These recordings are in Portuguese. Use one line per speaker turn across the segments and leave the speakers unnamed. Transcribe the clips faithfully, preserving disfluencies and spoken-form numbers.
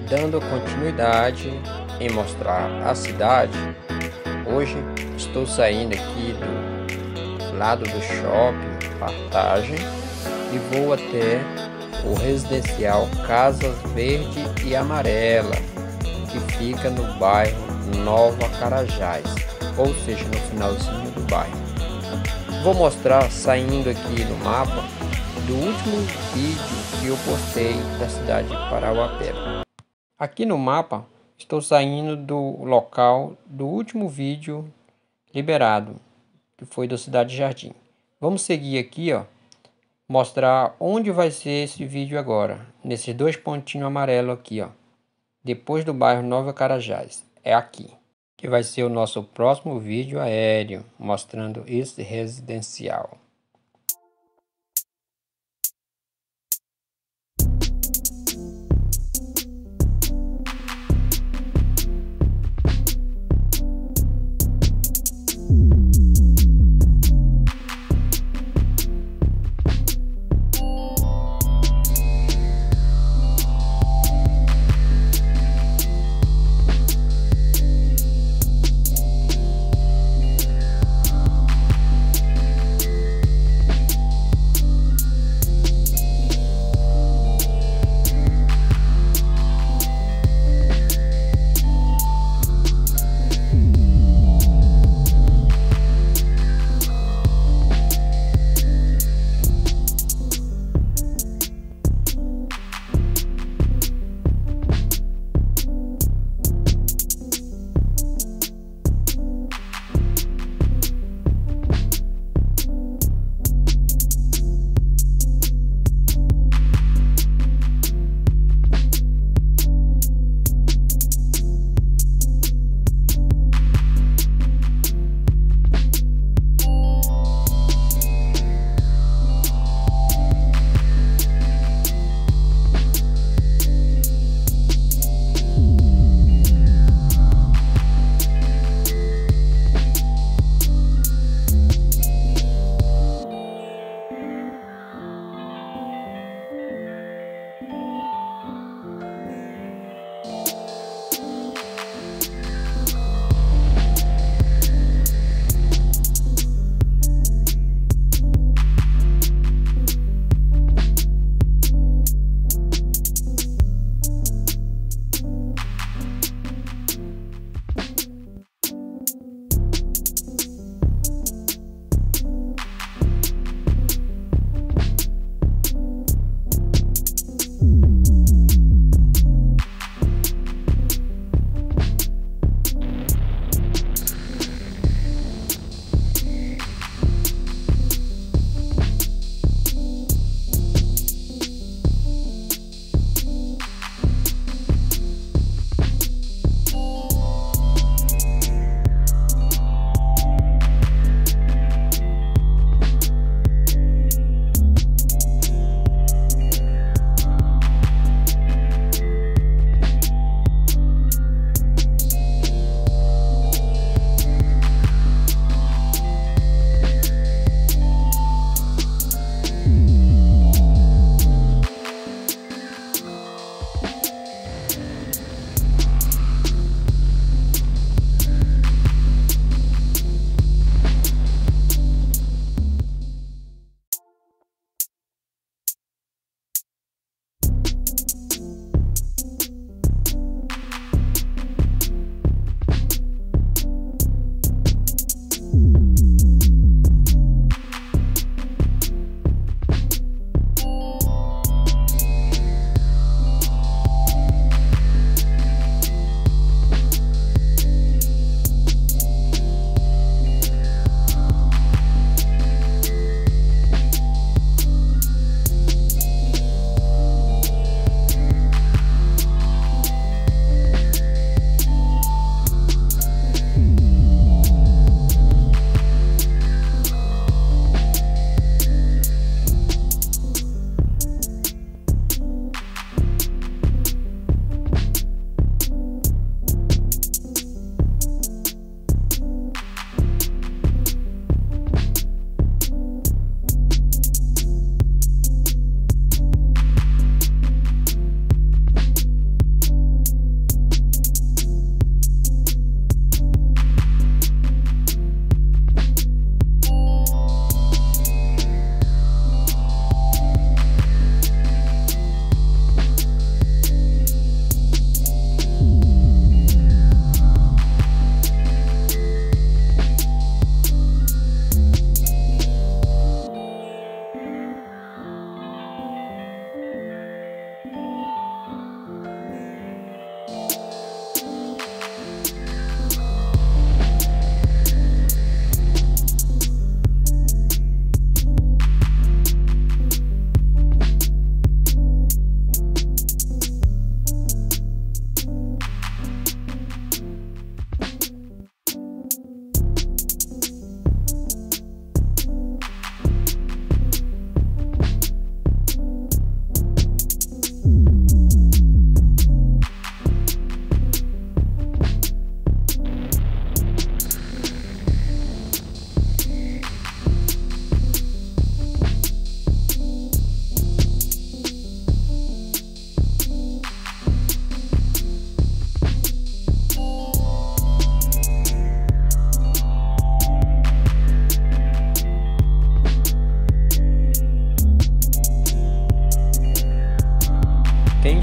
Dando continuidade em mostrar a cidade, hoje estou saindo aqui do lado do shopping Partagem e vou até o residencial Casas Verde e Amarela, que fica no bairro Nova Carajás, ou seja, no finalzinho do bairro. Vou mostrar saindo aqui no mapa do último vídeo que eu postei da cidade de Parauapebas. Aqui no mapa estou saindo do local do último vídeo liberado, que foi da cidade de Jardim. Vamos seguir aqui, ó, mostrar onde vai ser esse vídeo agora, nesses dois pontinhos amarelos aqui, ó, depois do bairro Nova Carajás. É aqui que vai ser o nosso próximo vídeo aéreo, mostrando esse residencial.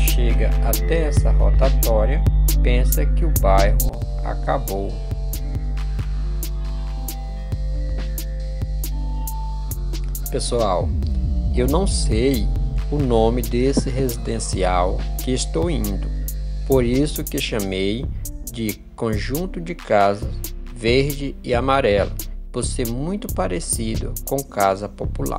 chega até essa rotatória, pensa que o bairro acabou. Pessoal, eu não sei o nome desse residencial que estou indo, por isso que chamei de conjunto de casas verde e amarela, por ser muito parecido com casa popular.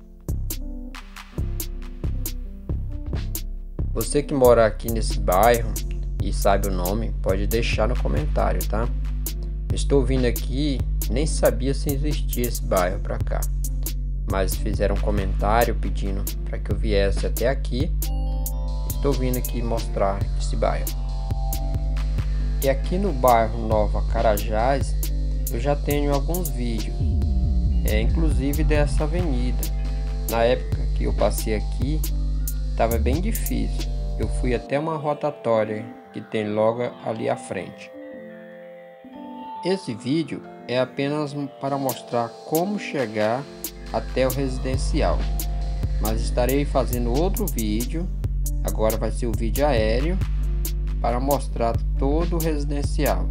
Você que mora aqui nesse bairro e sabe o nome, pode deixar no comentário, tá? Estou vindo aqui, nem sabia se existia esse bairro para cá, mas fizeram um comentário pedindo para que eu viesse até aqui. Estou vindo aqui mostrar esse bairro. E aqui no bairro Nova Carajás eu já tenho alguns vídeos, é, inclusive dessa avenida. Na época que eu passei aqui, estava bem difícil. Eu fui até uma rotatória que tem logo ali à frente. Esse vídeo é apenas para mostrar como chegar até o residencial, mas estarei fazendo outro vídeo, agora vai ser o vídeo aéreo, para mostrar todo o residencial.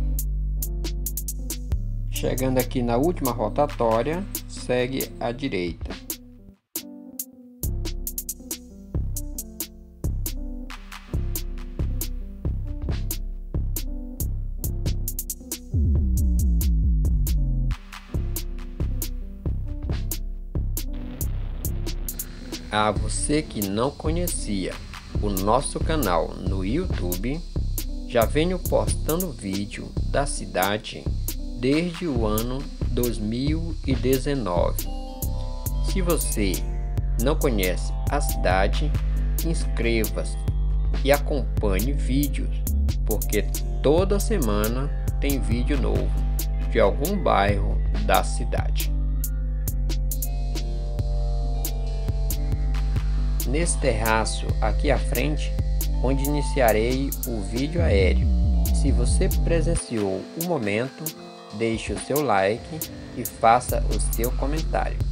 Chegando aqui na última rotatória, segue à direita. A você que não conhecia o nosso canal no YouTube, já venho postando vídeo da cidade desde o ano dois mil e dezenove. Se você não conhece a cidade, inscreva-se e acompanhe vídeos, porque toda semana tem vídeo novo de algum bairro da cidade. Nesse terraço aqui à frente, onde iniciarei o vídeo aéreo. Se você presenciou o momento, deixe o seu like e faça o seu comentário.